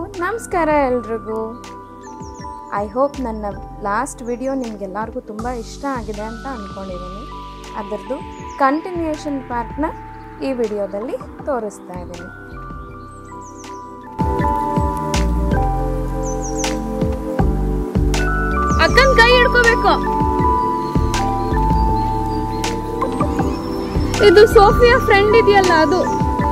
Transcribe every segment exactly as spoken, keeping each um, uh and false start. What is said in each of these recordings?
ನಮಸ್ಕಾರ ಎಲ್ರಿಗೂ. I hope ನನ್ನ ಲಾಸ್ಟ್ ವಿಡಿಯೋ ನಿಮಗೆಲ್ಲರಿಗೂ ತುಂಬ ಇಷ್ಟ ಆಗಿದೆ ಅಂತ ಅಂದ್ಕೊಂಡಿದ್ದೀನಿ. ಅದರದ್ದು ಕಂಟಿನ್ಯೂಯೇಷನ್ ಪಾರ್ಟ್ನ ಈ ವಿಡಿಯೋದಲ್ಲಿ ತೋರಿಸ್ತಾ ಇದ್ದೀನಿ. ಅಕ್ಕನ ಕೈ ಹಿಡ್ಕೋಬೇಕು. ಇದು ಸೋಫಿಯಾ ಫ್ರೆಂಡ್ ಇದೆಯಲ್ಲ ಅದು.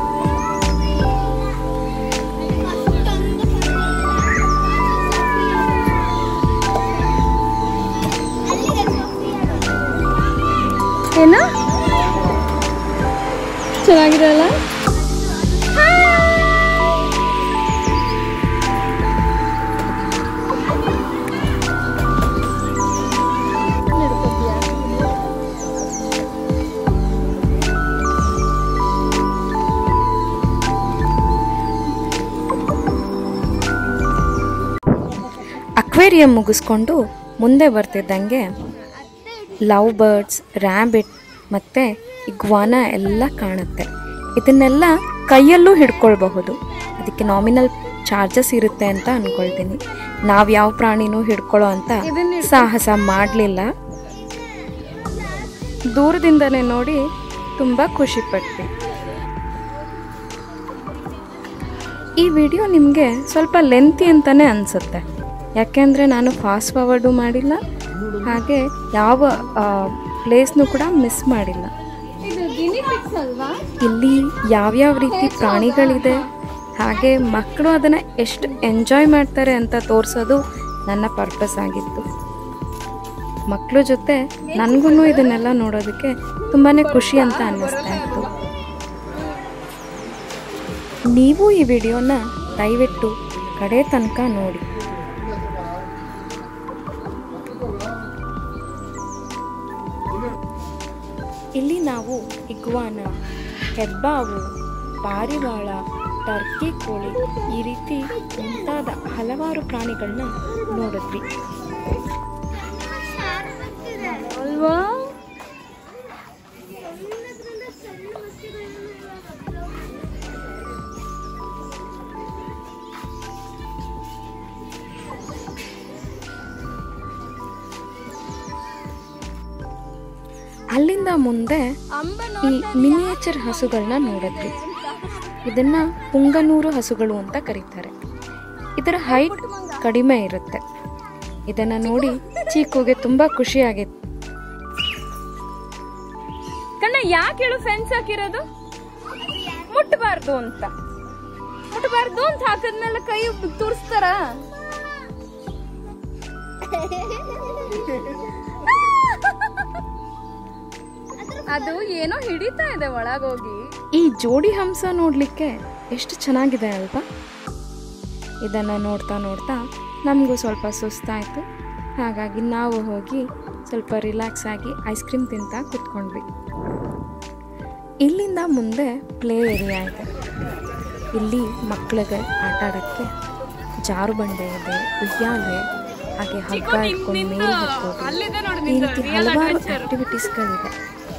ಏನ ಚೆನ್ನಾಗಿರಲ್ಲ. ಅಕ್ವೇರಿಯಂ ಮುಗಿಸ್ಕೊಂಡು ಮುಂದೆ ಬರ್ತಿದ್ದಂಗೆ ಲವ್ ಬರ್ಡ್ಸ್, ರ್ಯಾಬಿಟ್ ಮತ್ತು ಇಗ್ವಾನ ಎಲ್ಲ ಕಾಣುತ್ತೆ. ಇದನ್ನೆಲ್ಲ ಕೈಯಲ್ಲೂ ಹಿಡ್ಕೊಳ್ಬಹುದು. ಅದಕ್ಕೆ ನಾಮಿನಲ್ ಚಾರ್ಜಸ್ ಇರುತ್ತೆ ಅಂತ ಅಂದ್ಕೊಳ್ತೀನಿ. ನಾವು ಯಾವ ಪ್ರಾಣಿನೂ ಹಿಡ್ಕೊಳ್ಳೋ ಅಂತ ಸಾಹಸ ಮಾಡಲಿಲ್ಲ. ದೂರದಿಂದನೇ ನೋಡಿ ತುಂಬ ಖುಷಿಪಟ್ವಿ. ಈ ವಿಡಿಯೋ ನಿಮಗೆ ಸ್ವಲ್ಪ ಲೆಂತಿ ಅಂತಲೇ ಅನಿಸುತ್ತೆ, ಯಾಕೆಂದರೆ ನಾನು ಫಾಸ್ಟ್ ಫಾರ್ವರ್ಡು ಮಾಡಿಲ್ಲ, ಹಾಗೆ ಯಾವ ಪ್ಲೇಸ್ನೂ ಕೂಡ ಮಿಸ್ ಮಾಡಿಲ್ಲ. ಇಲ್ಲಿ ಯಾವ್ಯಾವ ರೀತಿ ಪ್ರಾಣಿಗಳಿದೆ, ಹಾಗೆ ಮಕ್ಕಳು ಅದನ್ನು ಎಷ್ಟು ಎಂಜಾಯ್ ಮಾಡ್ತಾರೆ ಅಂತ ತೋರಿಸೋದು ನನ್ನ ಪರ್ಪಸ್ ಆಗಿತ್ತು. ಮಕ್ಕಳ ಜೊತೆ ನನಗೂ ಇದನ್ನೆಲ್ಲ ನೋಡೋದಕ್ಕೆ ತುಂಬಾ ಖುಷಿ ಅಂತ ಅನ್ನಿಸ್ತಾ ಇತ್ತು. ನೀವು ಈ ವಿಡಿಯೋನ ದಯವಿಟ್ಟು ಕಡೆ ತನಕ ನೋಡಿ. ಇಲ್ಲಿ ನಾವು ಇಗ್ವಾನ, ಹೆಬ್ಬಾವು, ಪಾರಿವಾಳ, ಟರ್ಕಿ ಕೋಳಿ ಈ ರೀತಿ ಮುಂತಾದ ಹಲವಾರು ಪ್ರಾಣಿಗಳನ್ನ ನೋಡಿದ್ವಿ ಅಲ್ವಾ. ಅಲ್ಲಿಂದ ಮುಂದೆ ಈ ಮಿನಿಯೇಚರ್ ಹಸುಗಳನ್ನ ನೋಡಿದ್ವಿ. ಇದನ್ನ ಪುಂಗನೂರು ಹಸುಗಳು ಅಂತ ಕರೀತಾರೆ. ಇದರ ಹೈಟ್ ಕಡಿಮೆ ಇರುತ್ತೆ. ಇದನ್ನ ನೋಡಿ ಚೀಕುಗೆ ತುಂಬಾ ಖುಷಿ ಆಗಿತ್ತು. ಕಣ್ಣ ಯಾಕೆ ಹೇಳು ಫೆನ್ಸ್ ಹಾಕಿರೋದು? ಮುಟ್ಟಬಾರ್ದು ಅಂತ. ಮುಟ್ಟಬಾರ್ದು ಅಂತ ಹಾಕಿದ್ಮೇಲೆ ಕೈ ತೋರಿಸ್ತಾರ. ಅದು ಏನೋ ಹಿಡಿತಾ ಇದೆ ಒಳಗೋಗಿ. ಈ ಜೋಡಿ ಹಂಸ ನೋಡ್ಲಿಕ್ಕೆ ಎಷ್ಟು ಚೆನ್ನಾಗಿದೆ ಅಲ್ವಾ. ಇದನ್ನ ನೋಡ್ತಾ ನೋಡ್ತಾ ನಮಗೂ ಸ್ವಲ್ಪ ಸುಸ್ತಾಯಿತು. ಹಾಗಾಗಿ ನಾವು ಹೋಗಿ ಸ್ವಲ್ಪ ರಿಲ್ಯಾಕ್ಸ್ ಆಗಿ ಐಸ್ ಕ್ರೀಮ್ ತಿಂತಾ ಕುತ್ಕೊಂಡ್ವಿ. ಇಲ್ಲಿಂದ ಮುಂದೆ ಪ್ಲೇ ಏರಿಯಾ ಇದೆ. ಇಲ್ಲಿ ಮಕ್ಕಳಿಗೆ ಆಟ ಆಡೋಕ್ಕೆ ಜಾರು ಬಂಡೆ ಇದೆ, ಉಯ್ಯಾಲೆ, ಹಾಗೆ ಹಗ್ಗ ಇಟ್ಕೊಂಡು ಮೇಲೆ ಹತ್ತೋದು, ಈ ರೀತಿ ಹಲವಾರು ಆಕ್ಟಿವಿಟೀಸ್ಗಳಿದೆ.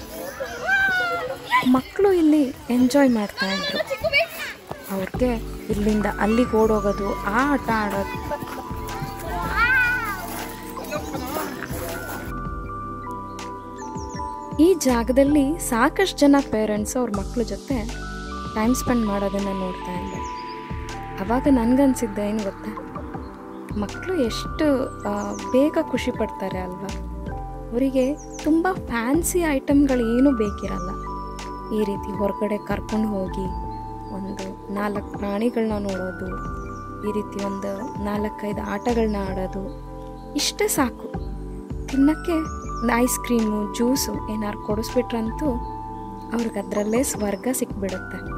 ಮಕ್ಕಳು ಇಲ್ಲಿ ಎಂಜಾಯ್ ಮಾಡ್ತಾ ಇದ್ರು. ಅವ್ರಿಗೆ ಇಲ್ಲಿಂದ ಅಲ್ಲಿಗೆ ಓಡೋಗೋದು, ಆ ಆಟ ಆಡೋದು. ಈ ಜಾಗದಲ್ಲಿ ಸಾಕಷ್ಟು ಜನ ಪೇರೆಂಟ್ಸ್ ಅವ್ರ ಮಕ್ಕಳ ಜೊತೆ ಟೈಮ್ ಸ್ಪೆಂಡ್ ಮಾಡೋದನ್ನು ನೋಡ್ತಾ ಇದ್ದೆ. ಆವಾಗ ನನಗನ್ಸಿದ್ದೆ ಏನು ಗೊತ್ತಾ, ಮಕ್ಕಳು ಎಷ್ಟು ಬೇಗ ಖುಷಿ ಪಡ್ತಾರೆ ಅಲ್ವಾ. ಅವರಿಗೆ ತುಂಬ ಫ್ಯಾನ್ಸಿ ಐಟಮ್ಗಳು ಏನೂ ಬೇಕಿರಲ್ಲ. ಈ ರೀತಿ ಹೊರಗಡೆ ಕರ್ಕೊಂಡು ಹೋಗಿ ಒಂದು ನಾಲ್ಕು ಪ್ರಾಣಿಗಳನ್ನ ನೋಡೋದು, ಈ ರೀತಿ ಒಂದು ನಾಲ್ಕೈದು ಆಟಗಳನ್ನ ಆಡೋದು, ಇಷ್ಟೇ ಸಾಕು. ತಿನ್ನೋಕ್ಕೆ ಐಸ್ ಕ್ರೀಮು, ಜ್ಯೂಸು ಏನಾರು ಕೊಡಿಸ್ಬಿಟ್ರಂತೂ ಅವ್ರಿಗೆ ಅದರಲ್ಲೇ ಸ್ವರ್ಗ ಸಿಕ್ಬಿಡುತ್ತೆ.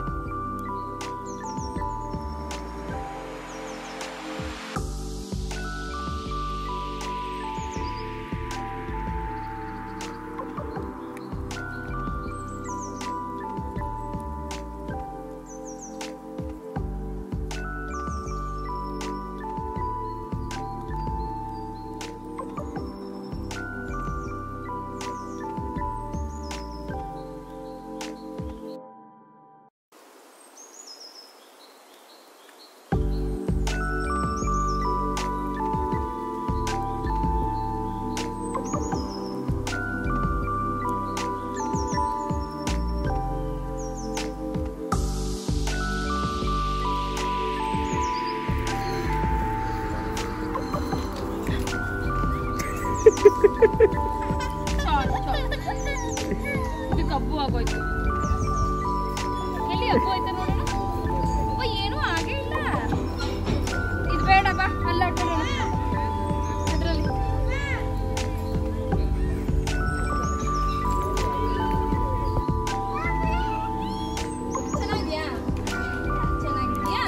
ಇದು ಕಬ್ಬು ಆಗೋಯ್ತು. ಎಲ್ಲಿ ಹಬ್ಬು ಆಯ್ತಾ ನೋಡೋಣ. ಅಪ್ಪ ಏನೂ ಆಗೇ ಇಲ್ಲ. ಇದು ಬೇಡ ಬಾ, ಅಲ್ಲ ಅಡ್ಡೋಣ ಅದರಲ್ಲಿ. ಚೆನ್ನಾಗಿದ್ಯಾ? ಚೆನ್ನಾಗಿದ್ಯಾ?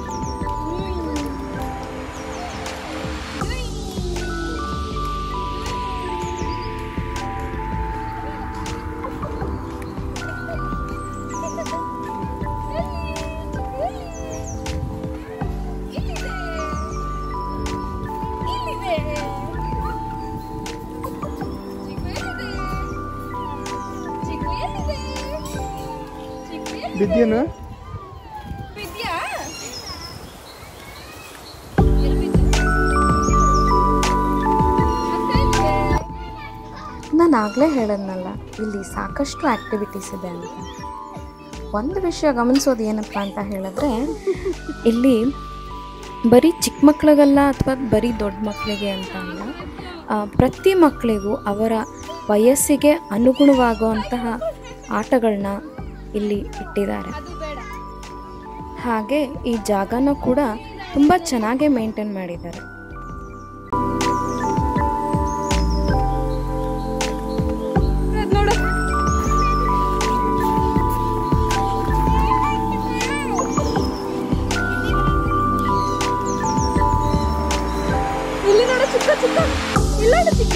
ಬಿದ್ಯೇನು? ಬಿದ್ಯಾ? ನಾನು ಆಗಲೇ ಹೇಳದ್ನಲ್ಲ, ಇಲ್ಲಿ ಸಾಕಷ್ಟು ಆ್ಯಕ್ಟಿವಿಟೀಸ್ ಇದೆ ಅಂತ. ಒಂದು ವಿಷಯ ಗಮನಿಸೋದು ಏನಪ್ಪ ಅಂತ ಹೇಳಿದ್ರೆ, ಇಲ್ಲಿ ಬರೀ ಚಿಕ್ಕ ಮಕ್ಕಳಿಗಲ್ಲ ಅಥವಾ ಬರೀ ದೊಡ್ಡ ಮಕ್ಕಳಿಗೆ ಅಂತ ಅಲ್ಲ, ಪ್ರತಿ ಮಕ್ಕಳಿಗೂ ಅವರ ವಯಸ್ಸಿಗೆ ಅನುಗುಣವಾಗುವಂತಹ ಆಟಗಳನ್ನ ಇಲ್ಲಿ ಇಟ್ಟಿದ್ದಾರೆ. ಹಾಗೆ ಈ ಜಾಗನ ಕೂಡ ತುಂಬ ಚೆನ್ನಾಗೇ ಮೇಂಟೈನ್ ಮಾಡಿದ್ದಾರೆ. ನೋಡು, ಇಲ್ಲಿ ನೋಡು ಚಿಕ್ಕ ಚಿಕ್ಕ, ಇಲ್ಲ ಚಿಕ್ಕ.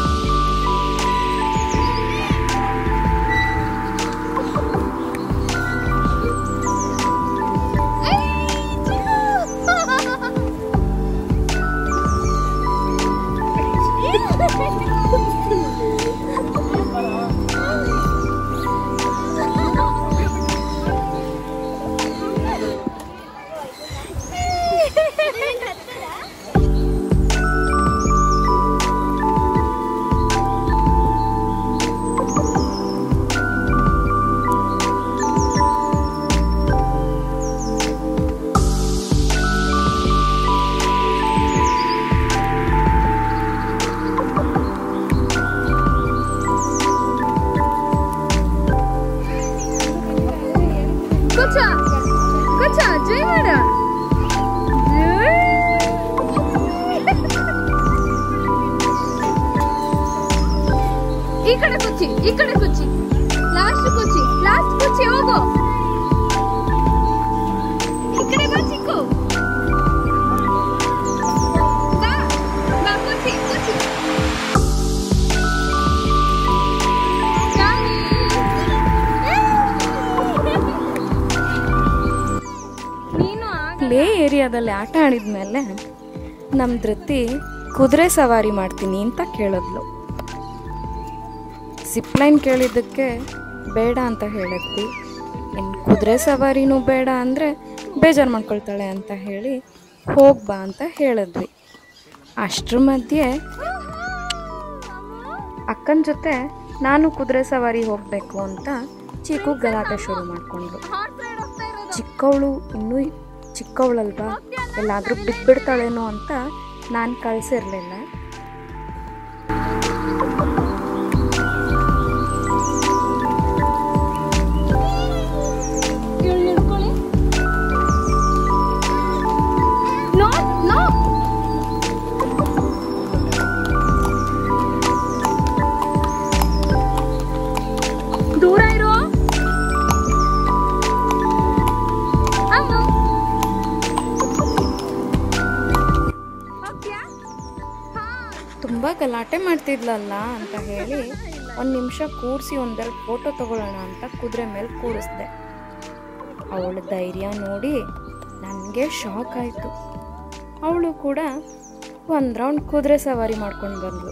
Kocha, kocha, jai mara. ಈ ಕಡೆ ಕುಚ್ಚಿ, ಈ ಕಡೆ ಕುಚ್ಚಿ, ಲಾಸ್ಟ್ ಕುಚ್ಚಿ, ಲಾಸ್ಟ್ ಕುಚ್ಚಿ ಹೋಗು. ಈ ಕಡೆ ಬಾ ಚಿಕ್ಕು. ಬಾ, ಬಾ ಕುಚ್ಚಿ, ಕುಚ್ಚಿ. ಪ್ಲೇ ಏರಿಯಾದಲ್ಲಿ ಆಟ ಆಡಿದ್ಮೇಲೆ ನಮ್ಮ ಧೃತಿ ಕುದುರೆ ಸವಾರಿ ಮಾಡ್ತೀನಿ ಅಂತ ಕೇಳಿದ್ಲು. ಜಿಪ್ಲೈನ್ ಕೇಳಿದ್ದಕ್ಕೆ ಬೇಡ ಅಂತ ಹೇಳಿದ್ವಿ. ಇನ್ನು ಕುದುರೆ ಸವಾರಿನೂ ಬೇಡ ಅಂದರೆ ಬೇಜಾರು ಮಾಡ್ಕೊಳ್ತಾಳೆ ಅಂತ ಹೇಳಿ ಹೋಗ್ಬಾ ಅಂತ ಹೇಳಿದ್ವಿ. ಅಷ್ಟ್ರ ಮಧ್ಯೆ ಅಕ್ಕನ ಜೊತೆ ನಾನು ಕುದುರೆ ಸವಾರಿ ಹೋಗಬೇಕು ಅಂತ ಚಿಕ್ಕು ಗಲಾಟೆ ಶುರು ಮಾಡಿಕೊಂಡ್ಳು. ಚಿಕ್ಕವಳು ಇನ್ನೂ ಚಿಕ್ಕವಳಲ್ವಾ, ಎಲ್ಲಾದರೂ ಬಿದ್ದುಬಿಡ್ತಾಳೇನೋ ಅಂತ ನಾನು ಕಳಿಸಿರ್ಲಿಲ್ಲ. ದೂರ ಇರೋ. ತುಂಬ ಗಲಾಟೆ ಮಾಡ್ತಿದ್ಲಲ್ಲ ಅಂತ ಹೇಳಿ ಒಂದು ನಿಮಿಷ ಕೂರಿಸಿ ಒಂದೆರಡು ಫೋಟೋ ತಗೊಳ್ಳೋಣ ಅಂತ ಕುದುರೆ ಮೇಲೆ ಕೂರಿಸ್ದೆ. ಅವಳ ಧೈರ್ಯ ನೋಡಿ ನನಗೆ ಶಾಕ್ ಆಯಿತು. ಅವಳು ಕೂಡ ಒಂದು ರೌಂಡ್ ಕುದುರೆ ಸವಾರಿ ಮಾಡ್ಕೊಂಡು ಬಂದಳು.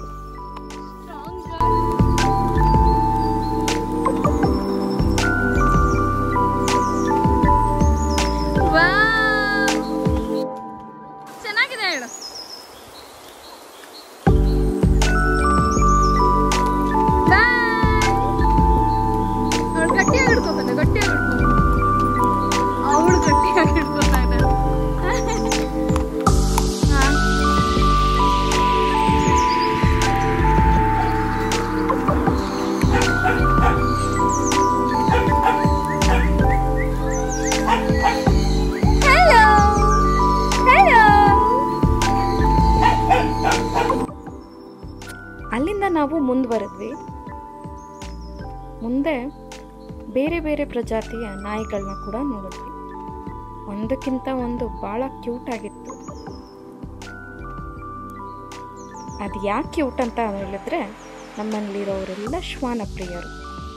ಚೆನ್ನಾಗಿದೆ ಹೇಳು. ಅವಳು ಗಟ್ಟಿಯಾಗಿ ಹಿಡ್ಕೋತಾನೆ, ಗಟ್ಟಿಯಾಗಿ ಹಿಡ್ಕೊ. ಅವಳು ಗಟ್ಟಿಯಾಗಿ ಹಿಡ್ಕೋತಾ ಇದ್ದಾಳೆ. ನಾವು ಮುಂದುವರೆದ್ವಿ. ಮುಂದೆ ಬೇರೆ ಬೇರೆ ಪ್ರಜಾತಿಯ ನಾಯಿಗಳನ್ನ ಕೂಡ ನೋಡಿದ್ವಿ. ಒಂದಕ್ಕಿಂತ ಒಂದು ಭಾಳ ಕ್ಯೂಟ್ ಆಗಿತ್ತು. ಅದು ಯಾಕೆ ಕ್ಯೂಟ್ ಅಂತ ಹೇಳಿದ್ರೆ, ನಮ್ಮಲ್ಲಿರೋರೆಲ್ಲ ಶ್ವಾನ ಪ್ರಿಯರು.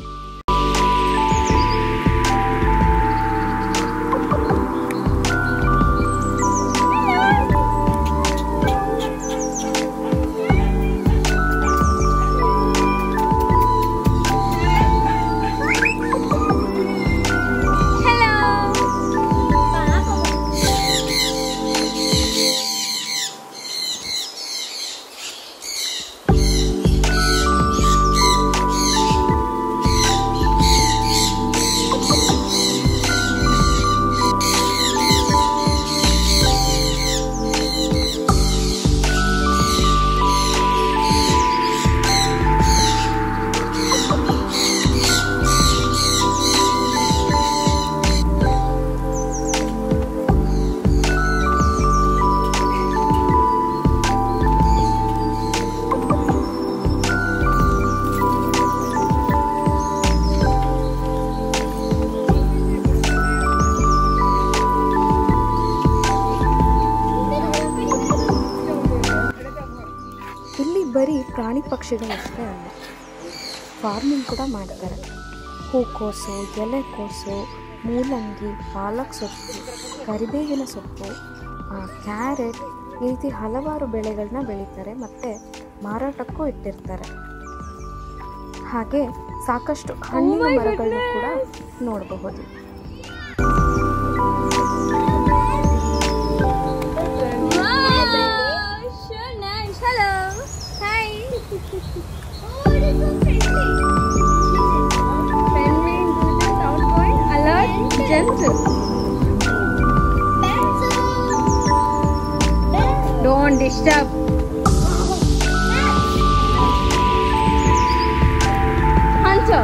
ಬರೀ ಪ್ರಾಣಿ ಪಕ್ಷಿಗಳಷ್ಟೇ ಅಲ್ಲ, ಫಾರ್ಮಿಂಗ್ ಕೂಡ ಮಾಡ್ತಾರೆ. ಹೂಕೋಸು, ಎಲೆಕೋಸು, ಮೂಲಂಗಿ, ಪಾಲಕ್ ಸೊಪ್ಪು, ಕರಿಬೇವಿನ ಸೊಪ್ಪು, ಕ್ಯಾರೆಟ್, ಈ ರೀತಿ ಹಲವಾರು ಬೆಳೆಗಳನ್ನ ಬೆಳೀತಾರೆ ಮತ್ತು ಮಾರಾಟಕ್ಕೂ ಇಟ್ಟಿರ್ತಾರೆ. ಹಾಗೆ ಸಾಕಷ್ಟು ಹಣ್ಣಿನ ಮರಗಳನ್ನ ಕೂಡ ನೋಡಬಹುದು. Don't disturb. Answer.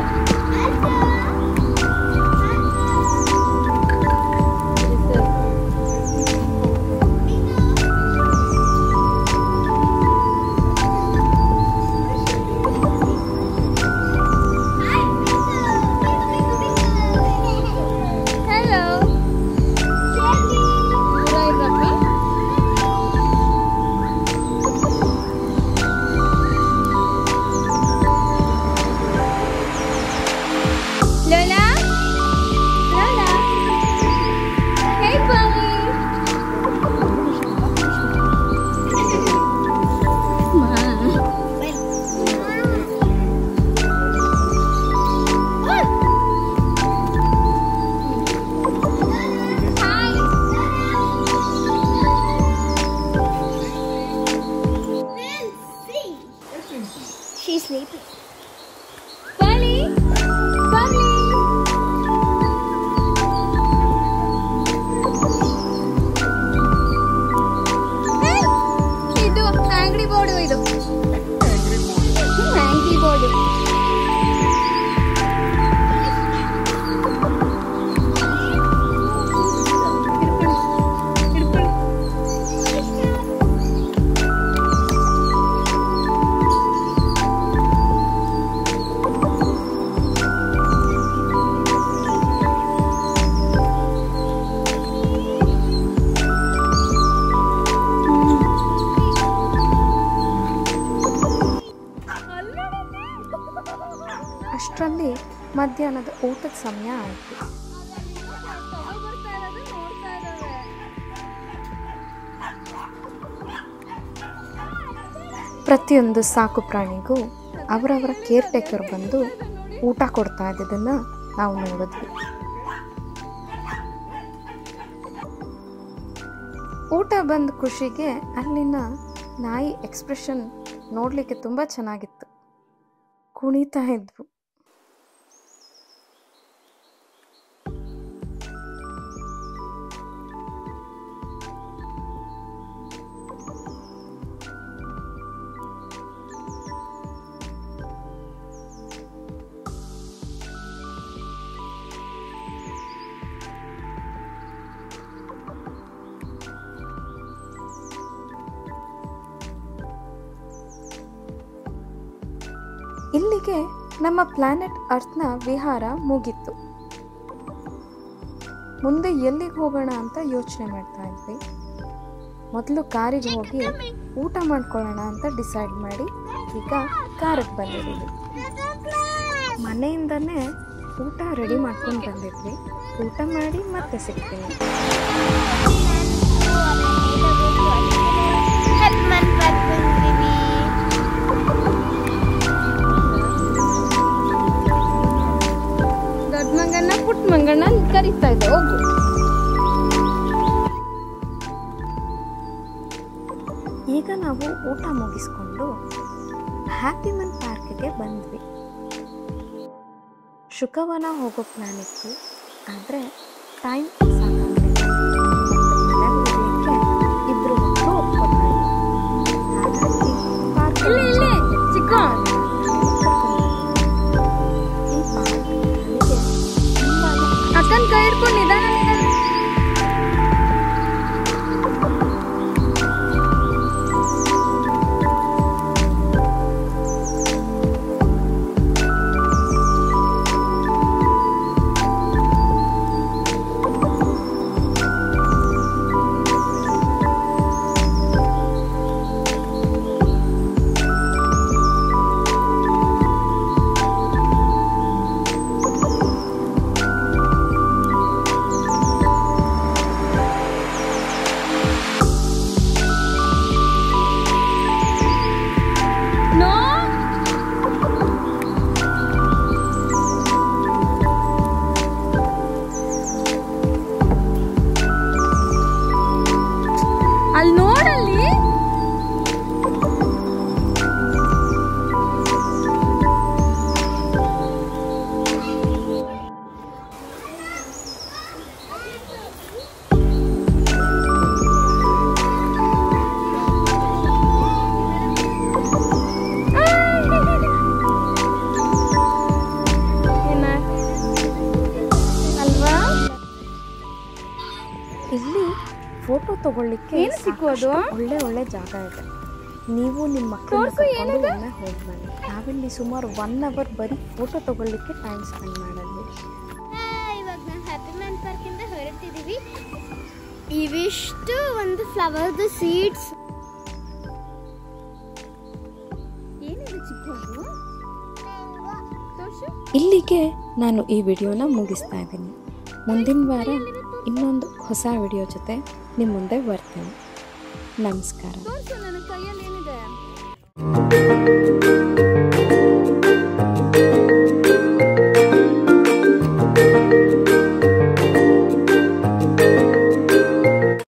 She's sleeping. Bunny! Bunny! Hey! ಇದು ಆಂಗ್ರಿ ಬೋರ್ಡ್ ಇದು. Angry bird. ಅಷ್ಟರಲ್ಲಿ ಮಧ್ಯಾಹ್ನದ ಊಟದ ಸಮಯ ಆಯಿತು. ಪ್ರತಿಯೊಂದು ಸಾಕು ಪ್ರಾಣಿಗೂ ಅವರವರ ಕೇರ್ ಟೇಕರ್ ಬಂದು ಊಟ ಕೊಡ್ತಾ ಇದ್ದದನ್ನು ನಾವು ನೋಡಿದ್ವಿ. ಊಟ ಬಂದ ಖುಷಿಗೆ ಅಲ್ಲಿನ ನಾಯಿ ಎಕ್ಸ್ಪ್ರೆಷನ್ ನೋಡಲಿಕ್ಕೆ ತುಂಬ ಚೆನ್ನಾಗಿತ್ತು. ಕುಣಿತಾ ಇದ್ವು. ಇಲ್ಲಿಗೆ ನಮ್ಮ ಪ್ಲಾನೆಟ್ ಅರ್ಥ್ನ ವಿಹಾರ ಮುಗೀತು. ಮುಂದೆ ಎಲ್ಲಿಗೆ ಹೋಗೋಣ ಅಂತ ಯೋಚನೆ ಮಾಡ್ತಾ ಇದ್ವಿ. ಮೊದಲು ಕಾರಿಗೆ ಹೋಗಿ ಊಟ ಮಾಡ್ಕೊಳ್ಳೋಣ ಅಂತ ಡಿಸೈಡ್ ಮಾಡಿ ಈಗ ಕಾರಿಗೆ ಬಂದಿದ್ದೀವಿ. ಮನೆಯಿಂದನೇ ಊಟ ರೆಡಿ ಮಾಡ್ಕೊಂಡು ಬಂದಿದ್ವಿ. ಊಟ ಮಾಡಿ ಮತ್ತೆ ಸಿಗ್ತೀನಿ. ದೊಡ್ಡ ಮಂಗಣ್ಣ ಪುಟ್ಟ ಮಂಗಣ್ಣ ಕರೀತಾ ಇದ್ದೆ, ಹೋಗು. ಈಗ ನಾವು ಊಟ ಮುಗಿಸ್ಕೊಂಡು ಹ್ಯಾಪಿ ಮನ್ ಪಾರ್ಕ್ಗೆ ಬಂದ್ವಿ. ಶುಕವನ ಹೋಗೋ ಪ್ಲಾನ್ ಇತ್ತು, ಆದರೆ ಟೈಮ್ ಸಾಕಾಗಲಿಲ್ಲ. ಮನೆಗೆ ಹೋಗಲಿಕ್ಕೆ ಇಬ್ಬರು ಮಕ್ಕಳು ಒಪ್ಕೊತಾರೆ. ಹಾಗಾಗಿ ಪಾರ್ಕ್ ಚಿಕ್ಕ ಈ ಪಾರ್ಕ್ ನನಗೆ ತುಂಬಾ ಅಕ್ಕನ ಕೈ ಹಿಡ್ಕೊಂಡು ನಿಧಾನ ನಿಧಾನ. ಅಲ್ಲಿ ನೋಡಲ್ಲಿ ಅಲ್ವಾ? ಇಲ್ಲಿ ಫೋಟೋ ತಗೊಳ್ಳಿಕ್ಕೆ ಏನು ಸಿಕ್ಕೋದು? ಒಳ್ಳೆ ಒಳ್ಳೆ ಜಾಗ ಇದೆ. ನೀವು ನಿಮ್ಮ ಮಕ್ಕಳನ್ನ ಕರ್ಕೊಂಡು ಒಮ್ಮೆ ಹೋಗಿ ಬನ್ನಿ. ನಾವಿಲ್ಲಿ ಸುಮಾರು ಒನ್ ಅವರ್ ಬರೀ ಫೋಟೋ ತಗೊಳ್ಳಿಕ್ಕೆ ಟೈಮ್ ಸ್ಪೆಂಡ್ ಮಾಡಿದ್ವಿ. ಇವಾಗ ನಾವು ಹ್ಯಾಪಿ ಮ್ಯಾನ್ ಪಾರ್ಕ್ ಇಂದ ಹೊರಟಿದೀವಿ. ಇವಿಷ್ಟು ಒಂದು ಫ್ಲವರ್ದು ಸೀಡ್ಸ್. ಏನಿದೆ ಚಿಕ್ಕ ತೋರ್ಸು. ಇಲ್ಲಿಗೆ ನಾನು ಈ ವಿಡಿಯೋನ ಮುಗಿಸ್ತಾ ಇದ್ದೀನಿ. ಮುಂದಿನ ವಾರ ಇನ್ನೊಂದು ಹೊಸ ವಿಡಿಯೋ ಜೊತೆ ನಿಮ್ಮ ಮುಂದೆ ಬರ್ತೀನಿ. ನಮಸ್ಕಾರ. ತೋರ್ಸು, ನನ್ನ ಕೈಯಲ್ಲಿ ಏನಿದೆ.